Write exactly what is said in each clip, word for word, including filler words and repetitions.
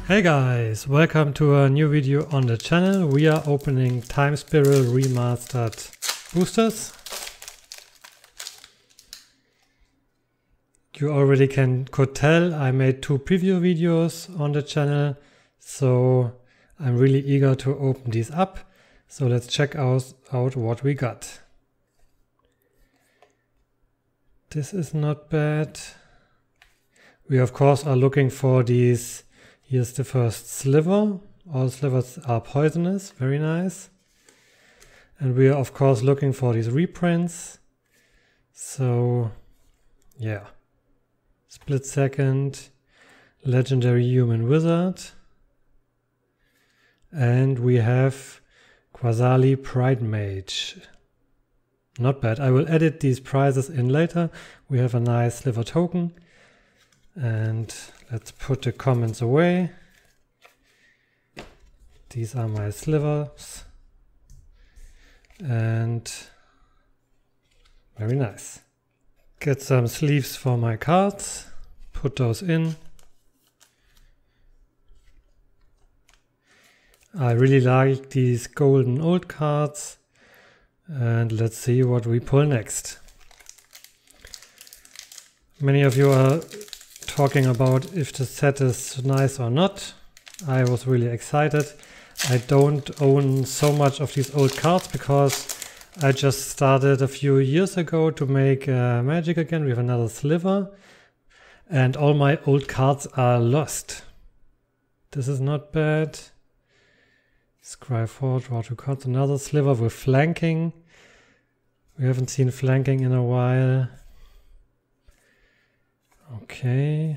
Hey guys, welcome to a new video on the channel. We are opening Time Spiral Remastered boosters. You already can could tell I made two preview videos on the channel, so I'm really eager to open these up. So let's check out, out what we got. This is not bad. We of course are looking for these. Here's the first sliver. All slivers are poisonous, very nice. And we are of course looking for these reprints. So yeah. Split Second, Legendary Human Wizard. And we have Qasali Pridemage. Not bad. I will edit these prizes in later. We have a nice sliver token. And let's put the comments away. These are my slivers. And very nice. Get some sleeves for my cards. Put those in. I really like these golden old cards. And let's see what we pull next. Many of you are talking about if the set is nice or not. I was really excited. I don't own so much of these old cards because I just started a few years ago to make uh, Magic again. We have another sliver and all my old cards are lost. This is not bad. Scry four, draw two cards. Another sliver with flanking. We haven't seen flanking in a while. Okay.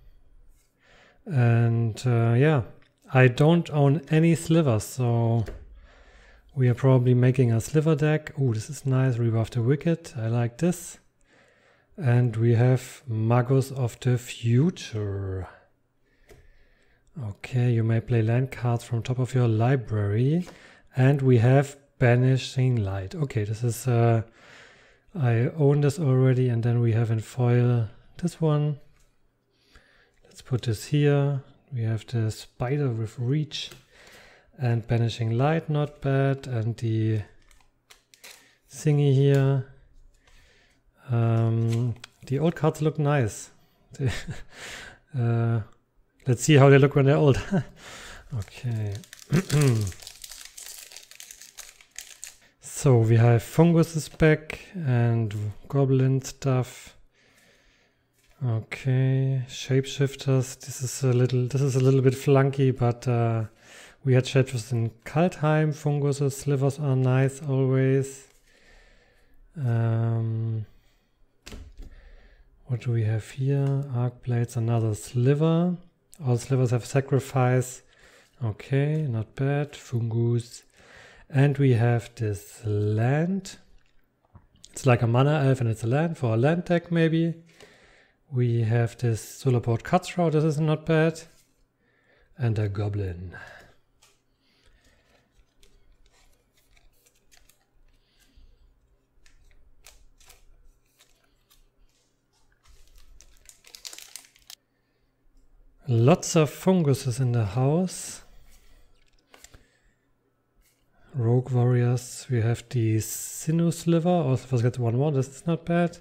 And uh, yeah, I don't own any slivers, so we are probably making a sliver deck. Oh, this is nice. Rebuff the Wicked. I like this. And we have Magus of the Future. Okay, you may play land cards from top of your library. And we have Banishing Light. Okay, this is... Uh, I own this already, and then we have in foil this one. Let's put this here. We have the Spider with Reach and Banishing Light, not bad. And the thingy here. Um, the old cards look nice. uh, let's see how they look when they're old. Okay. So we have Fungus is back and Goblin stuff. Okay, Shapeshifters. This is a little. This is a little bit flunky, but uh, we had Shapeshifters in Kaldheim. Funguses, slivers are nice always. Um, what do we have here? Arc Blades, another sliver. All slivers have sacrifice. Okay, not bad. Fungus. And we have this land. It's like a mana elf and it's a land for a land deck maybe. We have this Solarport Cutthroat, this is not bad. And a goblin. Lots of funguses in the house. Rogue Warriors, we have the Sinnoh Sliver, also forget one more, this is not bad.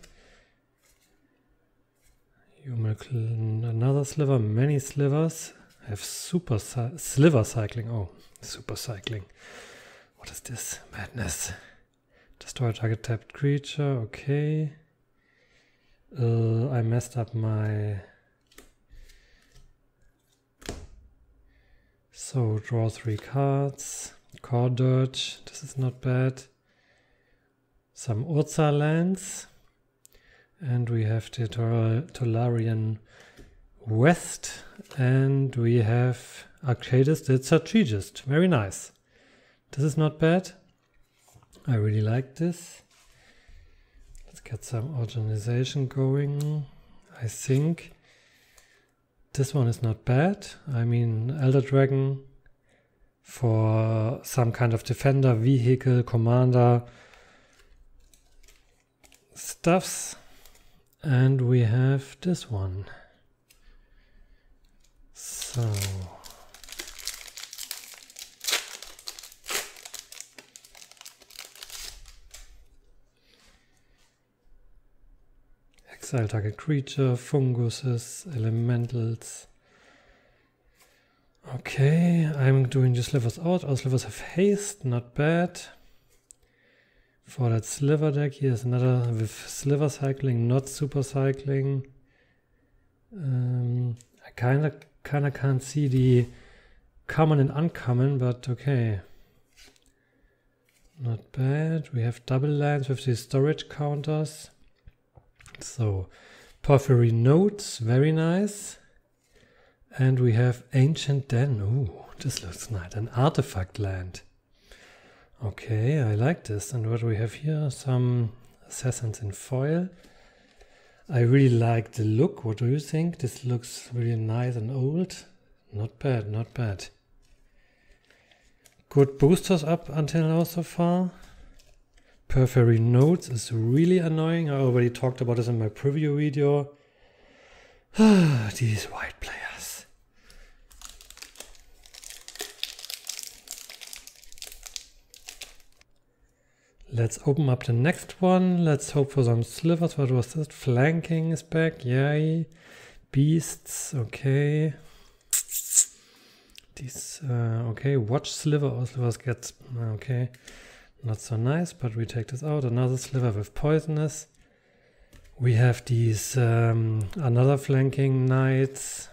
Another sliver, many slivers. I have super sliver cycling. Oh, super cycling. What is this? Madness. Destroy target tapped creature, okay. Uh, I messed up my... So, draw three cards. Core Dirge, this is not bad. Some Urza lands. And we have the Tolarian West. And we have Arcadis the Strategist. Very nice. This is not bad. I really like this. Let's get some organization going. I think this one is not bad. I mean, Elder Dragon for some kind of defender, vehicle, commander stuffs. And we have this one. So Exile target creature, funguses, elementals. Okay, I'm doing the slivers out. Our slivers have haste, not bad. For that sliver deck, here's another with sliver cycling, not super cycling. Um, I kinda kinda can't see the common and uncommon, but okay. Not bad. We have double lands with these storage counters. So, Porphyry Nodes, very nice. And we have Ancient Den. Ooh, this looks nice. An artifact land. Okay, I like this. And what do we have here? Some Assassins in foil. I really like the look. What do you think? This looks really nice and old. Not bad, not bad. Good boosters up until now so far. Porphyry Nodes is really annoying. I already talked about this in my preview video. These white players. Let's open up the next one. Let's hope for some slivers. What was this? Flanking is back. Yay. Beasts. Okay. These, uh, okay, watch sliver or slivers gets, okay, not so nice, but we take this out. Another sliver with poisonous. We have these, um, another flanking knights.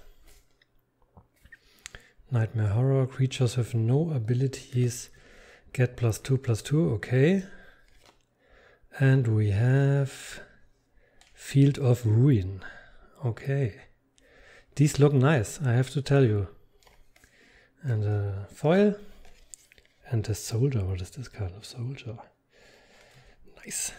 Nightmare Horror, creatures with no abilities get plus two, plus two, okay. And we have Field of Ruin, okay. These look nice, I have to tell you. And a foil. And a soldier. What is this kind of soldier? Nice.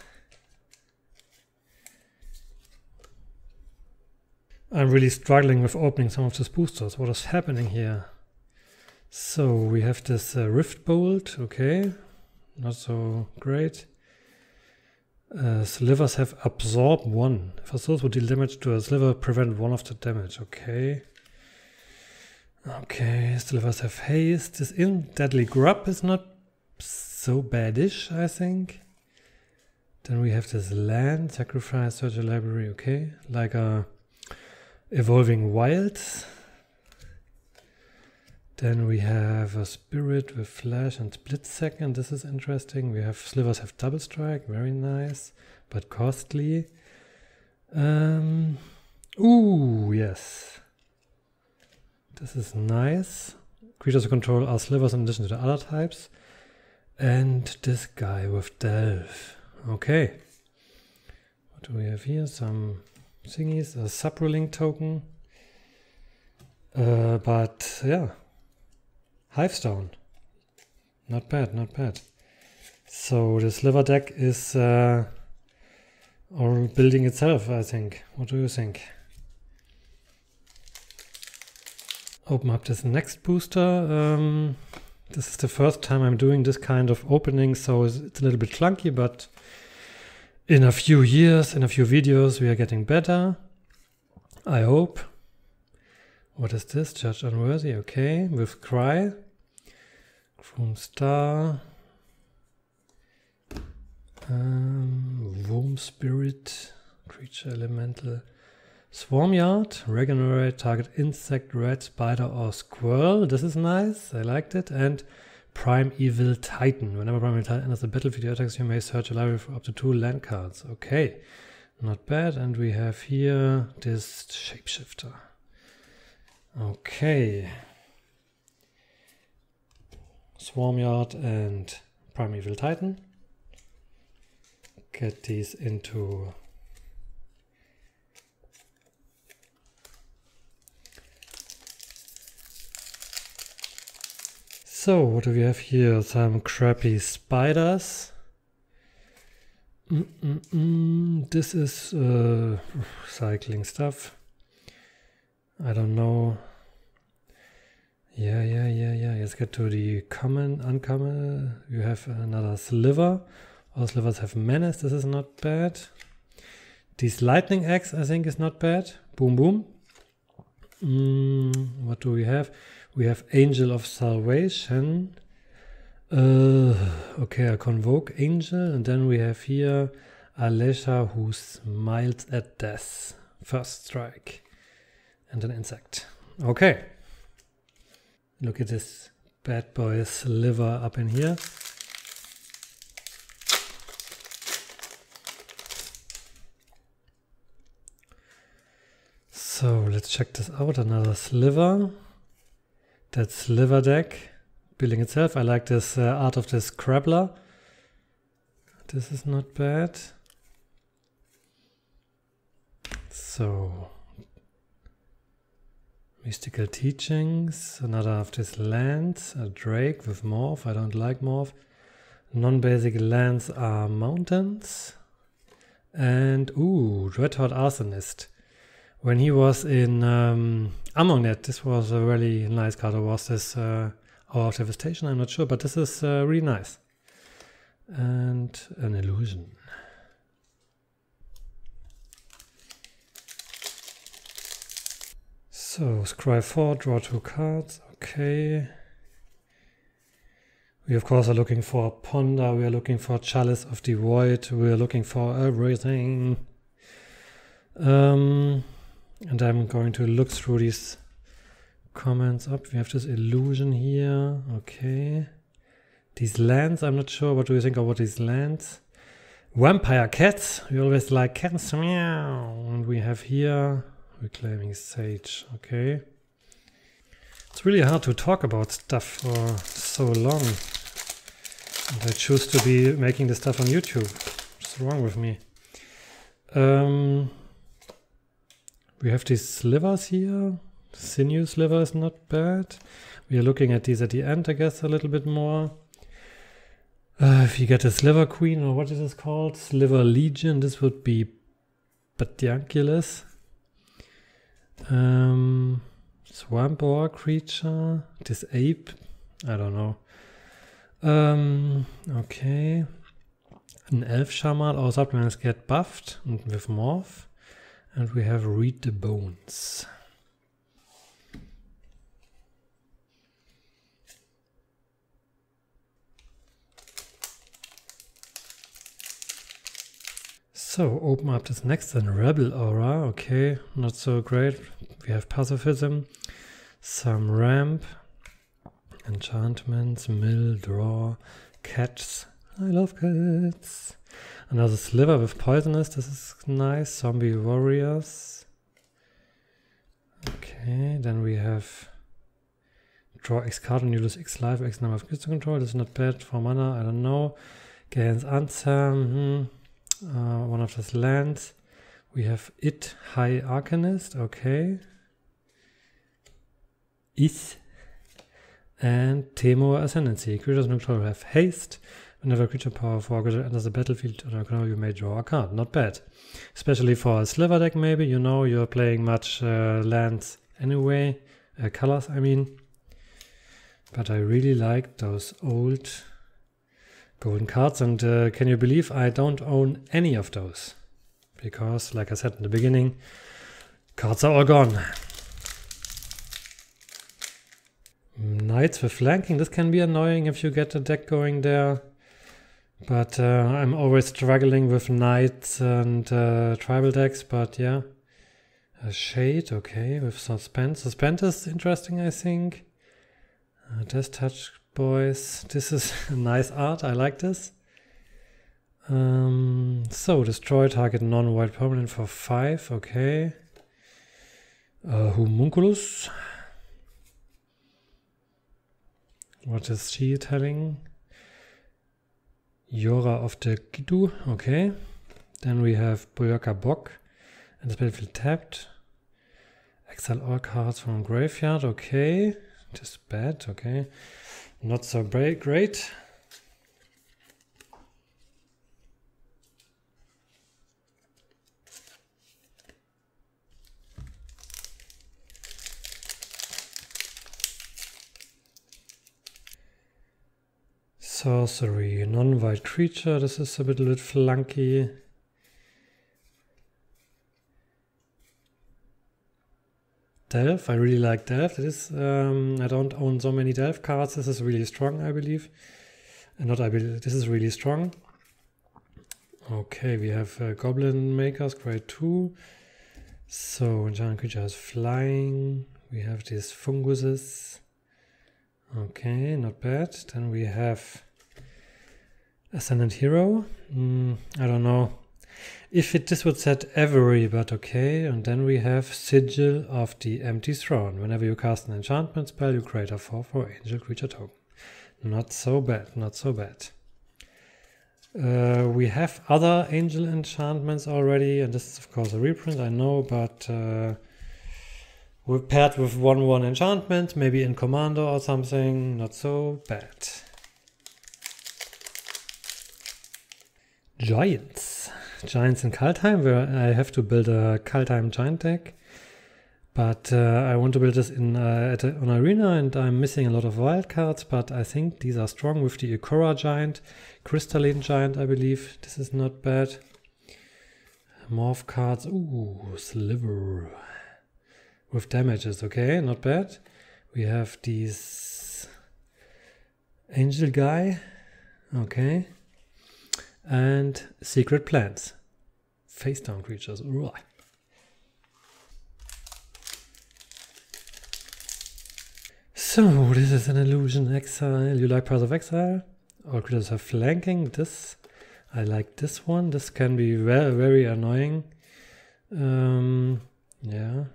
I'm really struggling with opening some of these boosters. What is happening here? So we have this uh, Rift Bolt. Okay. Not so great. Uh, slivers have absorb one. If a source would deal damage to a sliver, prevent one of the damage. Okay. Okay, slivers have haste. This in Deadly Grub is not so badish, I think. Then we have this land, sacrifice, search a library, okay. Like a Evolving Wilds. Then we have a spirit with flash and split second. This is interesting. We have slivers have double strike, very nice, but costly. Um, ooh, yes. This is nice. Creatures who control are slivers in addition to the other types. And this guy with Delve. Okay. What do we have here? Some thingies. A sub-ruling token. Uh, but yeah. Hivestone. Not bad, not bad. So the sliver deck is uh, or building itself, I think. What do you think? Open up this next booster. Um, this is the first time I'm doing this kind of opening, so it's, it's a little bit clunky, but in a few years, in a few videos, we are getting better. I hope. What is this? Judge Unworthy, okay. With Cry. Chrome Star. Um, Worm Spirit. Creature Elemental. Swarmyard, regenerate target insect, rat, spider or squirrel. This is nice, I liked it. And Primeval Titan. Whenever Primeval Titan enters the battlefield, your attacks, you may search a library for up to two land cards. Okay, not bad. And we have here this Shapeshifter. Okay. Swarmyard and Primeval Titan. Get these into... So, what do we have here? Some crappy spiders. Mm -mm -mm. This is uh, cycling stuff. I don't know. Yeah, yeah, yeah, yeah. Let's get to the common, uncommon. You have another sliver. All slivers have menace. This is not bad. This lightning axe, I think, is not bad. Boom, boom. Mm, what do we have? We have Angel of Salvation. Uh, okay, I convoke Angel. And then we have here Alesha who smiles at death. First strike. And an insect. Okay. Look at this bad boy's liver up in here. So let's check this out. Another sliver. That sliver deck building itself. I like this uh, art of this Crabbler. This is not bad. So mystical teachings. Another of these lands. A drake with morph. I don't like morph. Non-basic lands are mountains. And ooh, Dreadhorde Arsonist. When he was in um, Amonet, this was a really nice card. Or was this uh, Hour of Devastation? I'm not sure, but this is uh, really nice. And an illusion. So, scry four, draw two cards. Okay. We of course are looking for Ponder, we are looking for Chalice of the Void, we are looking for everything. Um... And I'm going to look through these comments up. We have this illusion here. Okay. These lands, I'm not sure. What do you think about these lands? Vampire cats. We always like cats. Meow. And we have here Reclaiming Sage. Okay. It's really hard to talk about stuff for so long. And I choose to be making this stuff on YouTube. What's wrong with me? Um... We have these slivers here. Sinew sliver is not bad. We are looking at these at the end, I guess, a little bit more. Uh, if you get a sliver queen, or what is this called? Sliver legion, this would be Batianculus. Um, swamp boar creature. This ape. I don't know. Um, okay. An elf shaman. Our supplements get buffed and with morph. And we have Read the Bones. So, open up this next one, Rebel Aura. Okay, not so great. We have Pacifism, some Ramp, Enchantments, Mill, Draw, Cats. I love cats. Another sliver with Poisonous, this is nice. Zombie Warriors. Okay, then we have draw X card and you lose X life, X number of crystal control. This is not bad for mana, I don't know. Galen's Answer, hmm. uh, one of those lands. We have It, High Arcanist, okay. Is. And Temur Ascendancy. Creatures in control have haste. Whenever a creature power four enters the battlefield, you may draw a card. Not bad. Especially for a sliver deck, maybe. You know, you're playing much uh, lands anyway. Uh, colors, I mean. But I really like those old golden cards. And uh, can you believe I don't own any of those? Because, like I said in the beginning, cards are all gone. Knights with flanking. This can be annoying if you get a deck going there. But uh, I'm always struggling with knights and uh, tribal decks, but yeah. A Shade, okay, with Suspend. Suspend is interesting, I think. Uh, Death Touch Boys. This is nice art, I like this. Um, so, destroy target non-white permanent for five, okay. Uh, Homunculus. What is she telling? Yora of the Gitu, okay. Then we have Boyaka Bok, and the battlefield tapped. Exile all cards from graveyard, okay. Just bad, okay. Not so great. Sorcery, non-white creature, this is a little bit flunky. Delve, I really like Delve. It is, um, I don't own so many Delve cards. This is really strong, I believe. And not I believe, this is really strong. Okay, we have uh, Goblin Makers, grade two. So, giant creature has flying. We have these funguses. Okay, not bad. Then we have Ascendant Hero. Mm, I don't know if it this would set every, but okay. And then we have Sigil of the Empty Throne. Whenever you cast an enchantment spell, you create a four four angel creature token. Not so bad, not so bad. Uh, we have other angel enchantments already, and this is of course a reprint, I know, but uh, we're paired with one one enchantment, maybe in Commander or something, not so bad. Giants. Giants in Kaldheim, where I have to build a Kaldheim giant deck. But uh, I want to build this in uh, at a, on Arena, and I'm missing a lot of wild cards, but I think these are strong with the Ikora Giant, Crystalline Giant, I believe. This is not bad. Morph cards. Ooh, Sliver. With damages, okay, not bad. We have these Angel Guy, okay. And Secret Plants. Face down creatures. Ooh. So, this is an Illusion Exile. You like Path of Exile? All creatures have flanking. This, I like this one. This can be very, very annoying. Um, yeah.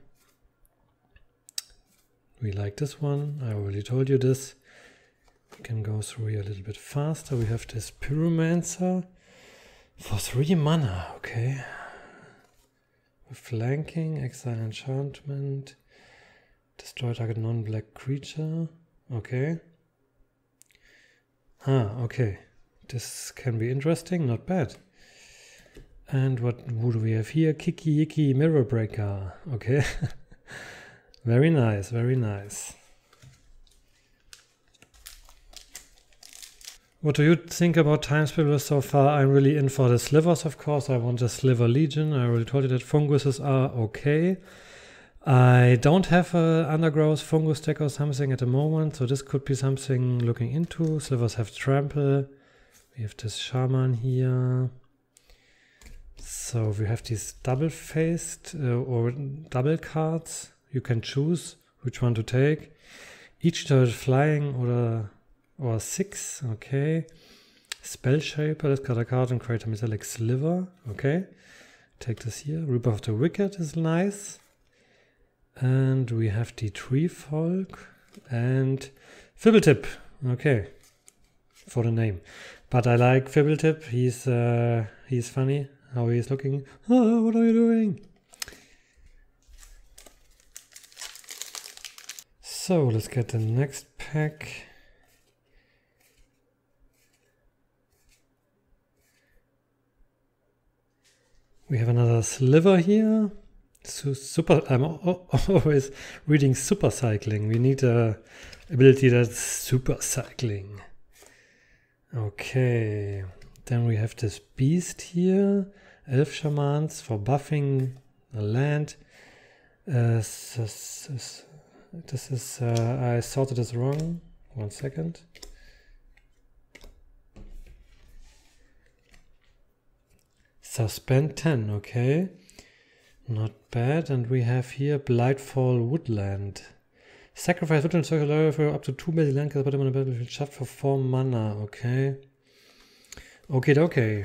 We like this one. I already told you this. We can go through here a little bit faster. We have this Pyromancer for three mana. Okay. Flanking, Exile Enchantment. Destroy target non-black creature. Okay. Ah, okay. This can be interesting. Not bad. And what, what do we have here? Kiki Yiki Mirror Breaker. Okay. Very nice, very nice. What do you think about Time Splitters so far? I'm really in for the slivers, of course. I want the Sliver Legion. I already told you that funguses are okay. I don't have a Undergrowth fungus deck or something at the moment, so this could be something looking into. Slivers have Trample. We have this Shaman here. So we have these double-faced uh, or double cards. You can choose which one to take. Each turret flying or or six. Okay. Spell Shaper. Let's cut a card and create a metallic sliver. Okay. Take this here. Reaper of the Wicked is nice. And we have the Tree Folk and Fibbletip. Okay. For the name. But I like Fibbletip. He's uh, he's funny. How he's looking. Oh, what are you doing? So let's get the next pack. We have another sliver here. So super. I'm always reading super cycling. We need a ability that's super cycling. Okay. Then we have this beast here. Elf Shamans for buffing a land. Uh, this, this, this is, uh, I sorted this wrong. One second. Suspend ten, okay. Not bad. And we have here Blightfall Woodland. Sacrifice Woodland Circular for up to two basic land cards, put them on a battlefield shuffle for four mana, okay. Okay, okay.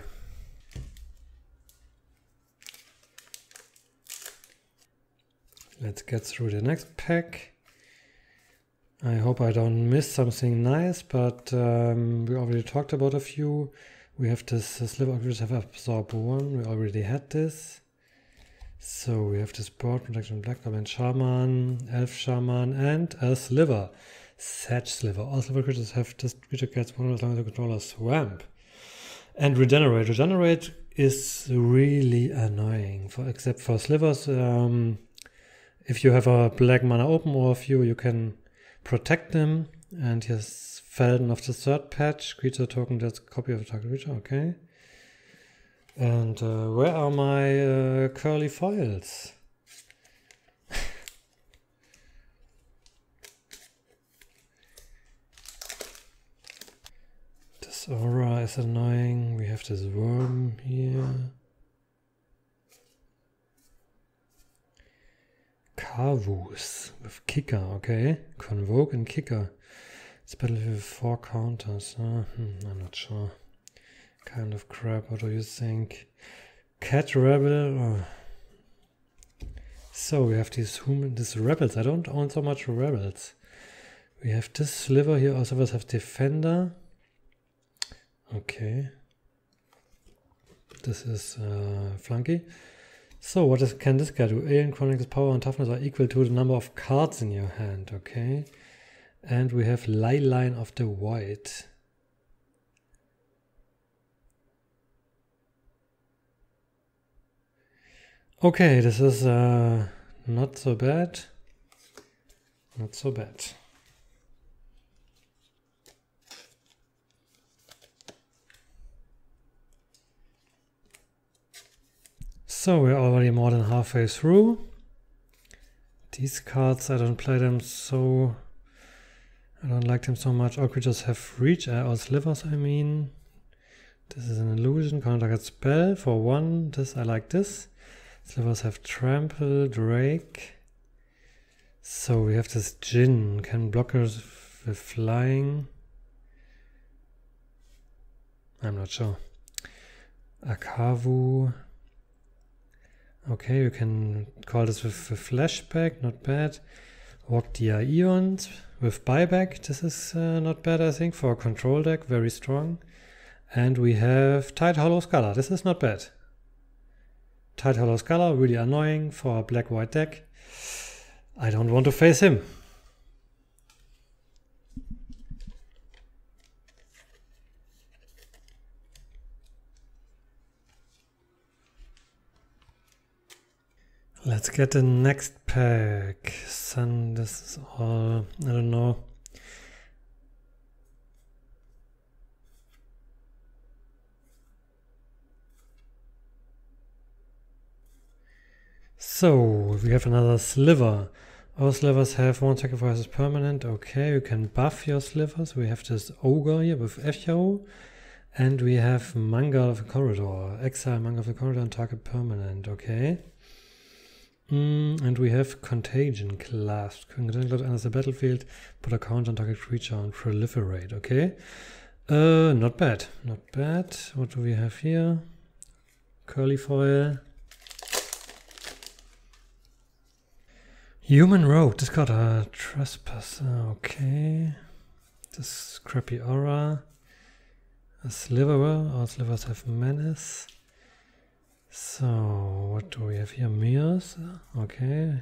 Let's get through the next pack. I hope I don't miss something nice, but um, we already talked about a few. We have this uh, Sliver of have Absorb one. We already had this. So we have this Board Protection, Black Goblin Shaman, Elf Shaman, and a Sliver. Sedge Sliver. All Sliver creatures have this creature gets one as long as the controller Swamp. And Regenerate. Regenerate is really annoying, for except for Slivers. Um, if you have a black mana open or a few, you can protect them. And here's Felden of the third patch. Creature token that's a copy of a target creature. Okay. And uh, where are my uh, curly foils? This This aura is annoying. We have this worm here. Carvus with kicker, okay. Convoke and kicker. It's battlefield with four counters. Uh, hmm, I'm not sure. Kind of crap. What do you think? Cat rebel. Oh. So we have these human, these rebels. I don't own so much rebels. We have this sliver here. Also, we have defender. Okay. This is uh, flunky. So what is, can this guy do? Alien Chronicles power and toughness are equal to the number of cards in your hand. Okay. And we have Leyline of the Void. Okay, this is uh, not so bad. Not so bad. So we're already more than halfway through. These cards, I don't play them so... I don't like them so much. All creatures have reach, uh, or slivers, I mean. This is an illusion, counter target spell for one. This, I like this. Slivers have trample, drake. So we have this Djinn, can blockers with flying. I'm not sure. Akavu. Okay, you can call this with a flashback, not bad. Walkdia Eons with buyback, this is uh, not bad I think, for a control deck, very strong. And we have Tide Hollow Scholar, this is not bad. Tide Hollow Scholar, really annoying for a black-white deck. I don't want to face him. Let's get the next pack. Sun, this is all, I don't know. So, we have another sliver. All slivers have one sacrifice is permanent. Okay, you can buff your slivers. We have this ogre here with Echo. And we have Manga of the Corridor. Exile Manga of the Corridor and target permanent. Okay. Mm, and we have Contagion Clasp. Contagion Clasp enters the battlefield. Put a counter on target creature and proliferate. Okay. Uh, not bad. Not bad. What do we have here? Curly foil. Human Rogue, this got a Trespasser, okay. This crappy aura. A sliver, all slivers have menace. So, what do we have here? Mirrors, okay.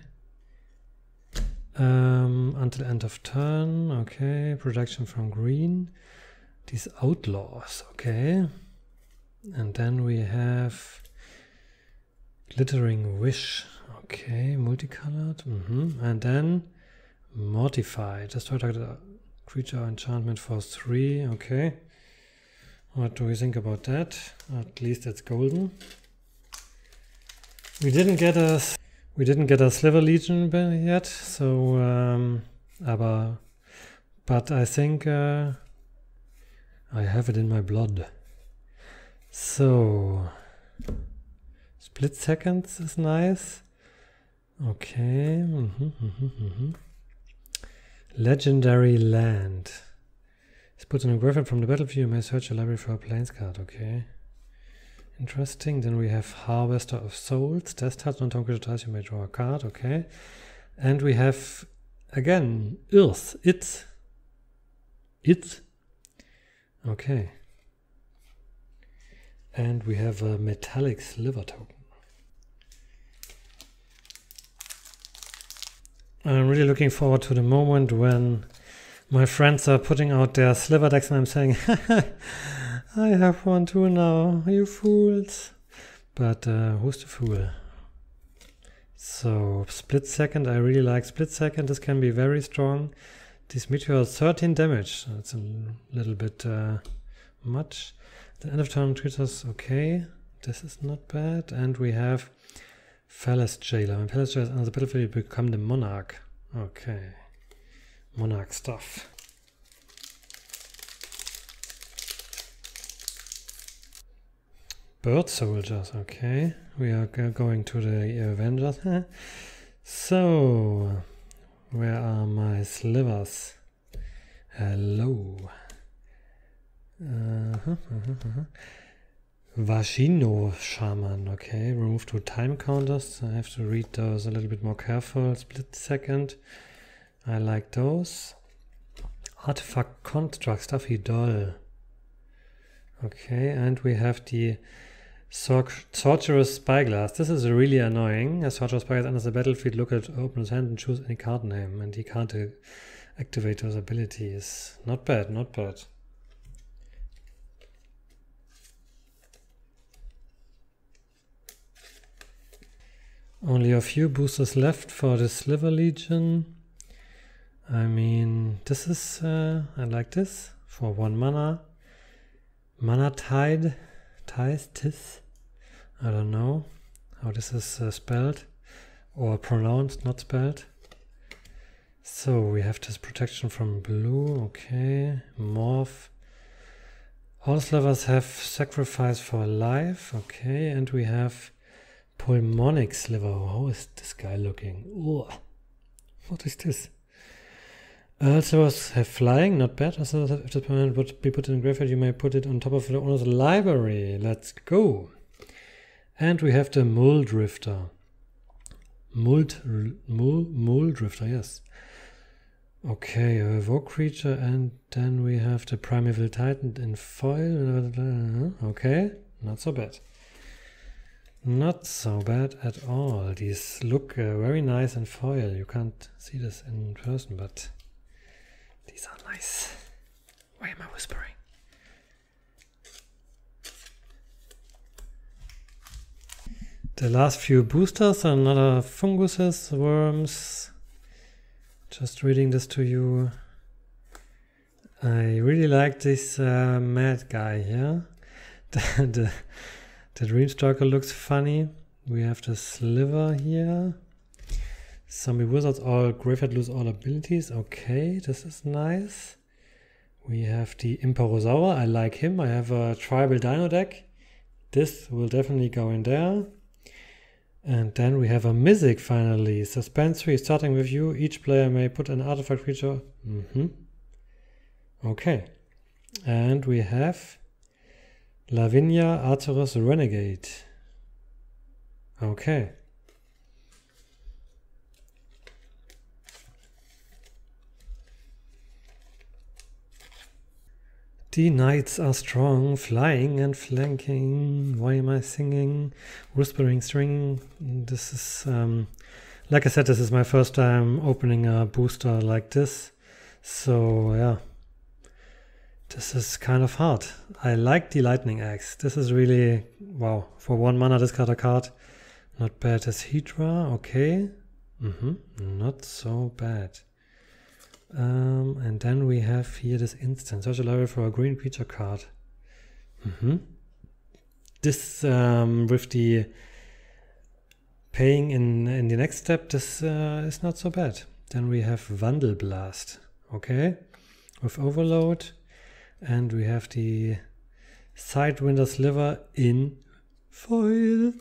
Um, until end of turn, okay. Protection from green. These outlaws, okay. And then we have Glittering Wish. Okay, multicolored, mm-hmm. And then Mortify, destroy target creature enchantment for three, okay. What do we think about that? At least it's golden. We didn't get a, we didn't get a Sliver Legion yet, so, um, aber, but I think uh, I have it in my blood. So, Split Seconds is nice. Okay. Mm-hmm, mm-hmm, mm-hmm. Legendary Land. It's put in a graveyard from the battlefield. You may search your library for a plains card. Okay. Interesting. Then we have Harvester of Souls. Death touch, non-target creature dies, you may draw a card. Okay. And we have, again, Earth. It. It. Okay. And we have a metallic sliver token. I'm really looking forward to the moment when my friends are putting out their sliver decks and I'm saying, I have one too now, you fools. But uh, who's the fool? So, Split Second, I really like Split Second. This can be very strong. This meteor thirteen damage. That's a little bit uh, much. The end of turn creatures, okay. This is not bad. And we have Palace Jailer. When Palace Jailer is under the battlefield, you become the Monarch. Okay. Monarch stuff. Bird soldiers, okay. We are go going to the Avengers. So, where are my slivers? Hello. Uh-huh, uh-huh, uh-huh. Vashino Shaman, okay. Remove two time counters. I have to read those a little bit more careful. Split second. I like those. Artifact construct, stuffy doll. Okay, and we have the Sorcerer's Spyglass. This is really annoying. A Sorcerer's Spyglass enters the battlefield, look at open his hand and choose any card name. And he can't uh, activate those abilities. Not bad, not bad. Only a few boosters left for the Sliver Legion. I mean, this is, uh, I like this. For one mana. Mana Tide. Ties, tis. I don't know how this is uh, spelled. Or pronounced, not spelled. So we have this protection from blue. Okay. Morph. All slivers have sacrifice for life. Okay. And we have Pulmonic Sliver. How is this guy looking? Ooh. What is this? All slivers have flying, not bad. Also, if the permanent would be put in the graveyard, you may put it on top of the owner's library. Let's go. And we have the Mole Drifter. Mult, Mole, Mole Drifter, yes. Okay, a evoke creature, and then we have the Primeval Titan in foil. Okay, not so bad. Not so bad at all. These look uh, very nice in foil. You can't see this in person, but these are nice. Why am I whispering? The last few boosters are another funguses, worms. Just reading this to you. I really like this uh, mad guy here. the, the The Dreamstalker looks funny. We have the Sliver here. Zombie Wizards, all graveyard lose all abilities. Okay, this is nice. We have the Imperasaur. I like him. I have a tribal dino deck. This will definitely go in there. And then we have a Mythic finally. Suspense three, starting with you. Each player may put an artifact creature. Mm-hmm. Okay. And we have Lavinia Arcturus Renegade. Okay. The knights are strong, flying and flanking. Why am I singing? Whispering string. This is, um, like I said, this is my first time opening a booster like this. So, yeah. This is kind of hard. I like the Lightning Axe. This is really, wow. For one mana, discard a card. Not bad as Hydra. Okay. Mm-hmm. Not so bad. Um, and then we have here this instant. Search a library for a green creature card. Mm-hmm. This, um, with the paying in, in the next step, this uh, is not so bad. Then we have Vandal Blast. Okay. With Overload. And we have the Sidewinder Sliver in foil.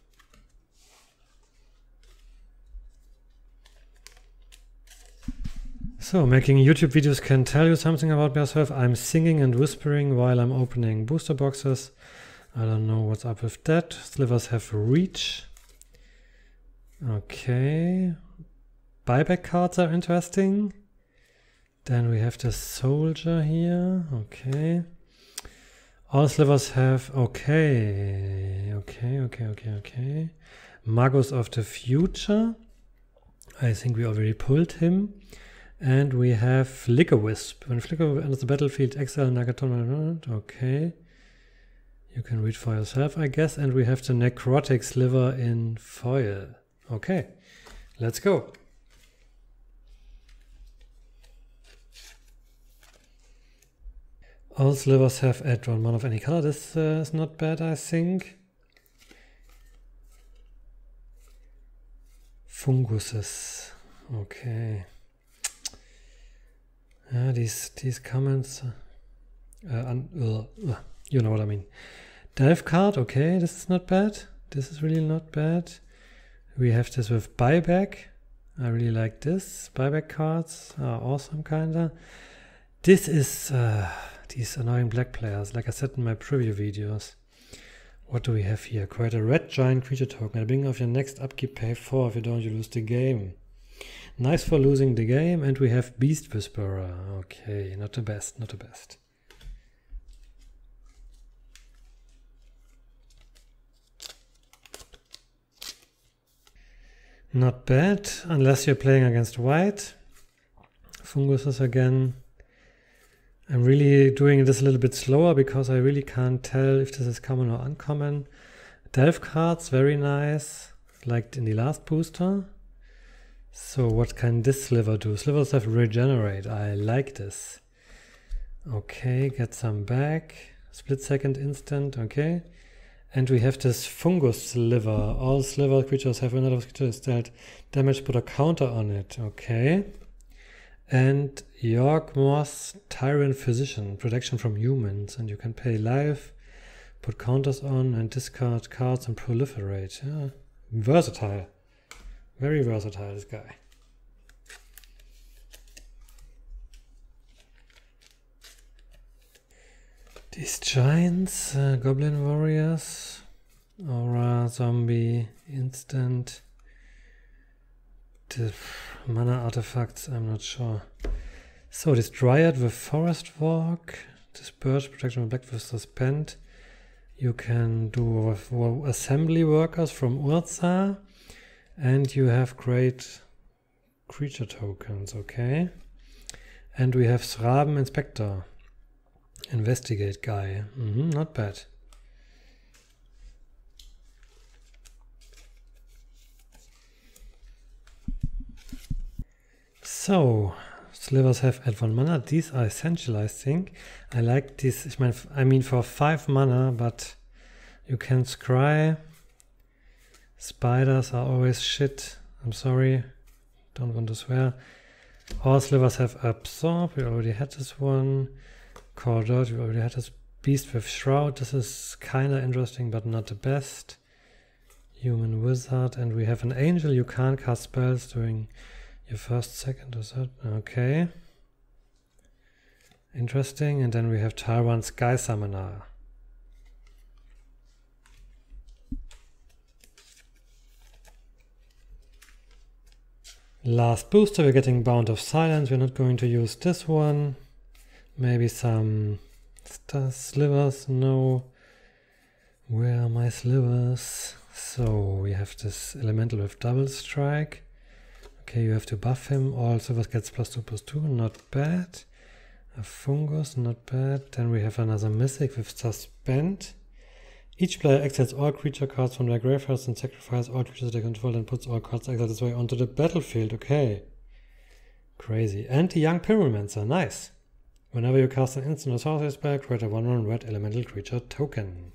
So, making YouTube videos can tell you something about myself. I'm singing and whispering while I'm opening booster boxes. I don't know what's up with that. Slivers have reach. Okay. Buyback cards are interesting. Then we have the soldier here. Okay. All slivers have, okay. Okay, okay, okay, okay. Magus of the Future. I think we already pulled him. And we have Flicker Wisp. When Flicker enters the battlefield, exile Nagaton. Okay. You can read for yourself, I guess. And we have the Necrotic Sliver in foil. Okay. Let's go. All slivers have add one mana of any color. This uh, is not bad, I think. Funguses. Okay. Yeah, these these comments. Uh, uh, uh, you know what I mean. Delve card, okay, this is not bad. This is really not bad. We have this with buyback. I really like this. Buyback cards are awesome, kinda. This is uh, these annoying black players, like I said in my preview videos. What do we have here? Create a red giant creature token. At the beginning of your next upkeep, pay four. If you don't, you lose the game. Nice for losing the game. And we have Beast Whisperer. Okay, not the best, not the best. Not bad, unless you're playing against white. Funguses again. I'm really doing this a little bit slower because I really can't tell if this is common or uncommon. Delve cards, very nice, like in the last booster. So what can this sliver do? Slivers have regenerate, I like this. Okay, get some back. Split second instant, okay. And we have this fungus sliver. All sliver creatures have another creature dealt damage, put a counter on it, okay. And York Moss Tyrant Physician, protection from humans, and you can pay life, put counters on, and discard cards and proliferate. Yeah, versatile, very versatile, this guy. These giants, uh, Goblin Warriors, Aura, Zombie, Instant. The mana artifacts, I'm not sure. So this Dryad with Forest Walk, this Birch protection with Black with Suspend. You can do assembly workers from Urza, and you have great creature tokens, okay. And we have Sraben Inspector, investigate guy, mm-hmm, not bad. So, slivers have at one mana. These are essential, I think. I like this. I mean, I mean for five mana, but you can scry. Spiders are always shit. I'm sorry. Don't want to swear. All slivers have absorb. We already had this one. Core Dirt. We already had this. Beast with Shroud. This is kind of interesting, but not the best. Human Wizard. And we have an Angel. You can't cast spells during your first, second, or third. Okay. Interesting. And then we have Tyrant Sky Summoner. Last booster, we're getting Bound of Silence. We're not going to use this one. Maybe some star slivers. No. Where are my slivers? So we have this elemental with double strike. Okay, you have to buff him. All slivers gets plus two plus two. Not bad. A fungus, not bad. Then we have another mythic with suspend. Each player exils all creature cards from their graveyards and sacrifices all creatures they control and puts all cards exiled this way onto the battlefield. Okay. Crazy. And the Young Pyromancer. Nice. Whenever you cast an instant or sorcery spell, create a one one red elemental creature token.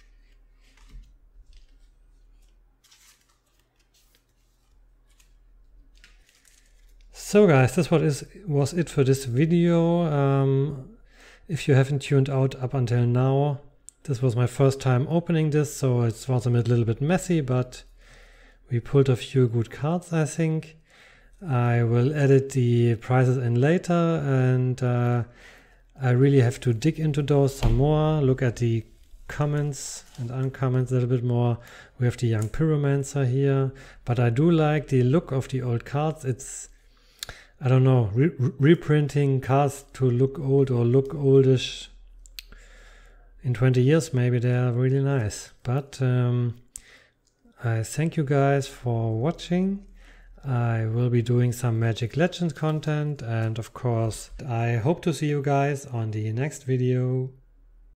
So guys, this what is, was it for this video. Um, if you haven't tuned out up until now, this was my first time opening this, so it was a little bit messy, but we pulled a few good cards, I think. I will edit the prices in later, and uh, I really have to dig into those some more, look at the comments and uncomments a little bit more. We have the Young Pyromancer here, but I do like the look of the old cards. It's, I don't know, re reprinting cards to look old or look oldish. In twenty years, maybe they are really nice. But um, I thank you guys for watching. I will be doing some Magic Legends content, and of course, I hope to see you guys on the next video.